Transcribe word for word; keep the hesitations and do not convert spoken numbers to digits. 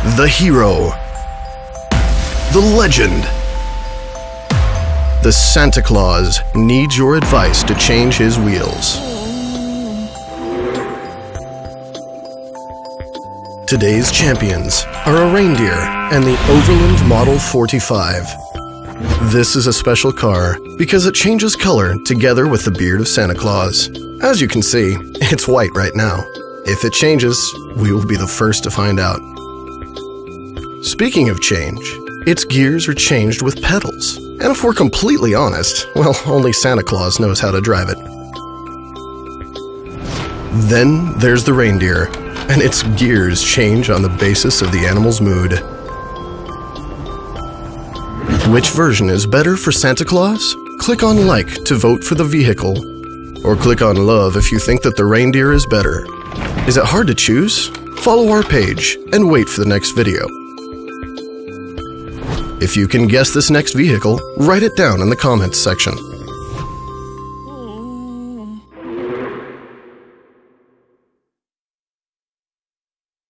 The hero. The legend. The Santa Claus needs your advice to change his wheels. Today's champions are a reindeer and the Overland Model forty-five. This is a special car because it changes color together with the beard of Santa Claus. As you can see, it's white right now. If it changes, we will be the first to find out. Speaking of change, its gears are changed with pedals. And if we're completely honest, well, only Santa Claus knows how to drive it. Then there's the reindeer, and its gears change on the basis of the animal's mood. Which version is better for Santa Claus? Click on like to vote for the vehicle. Or click on love if you think that the reindeer is better. Is it hard to choose? Follow our page and wait for the next video. If you can guess this next vehicle, write it down in the comments section.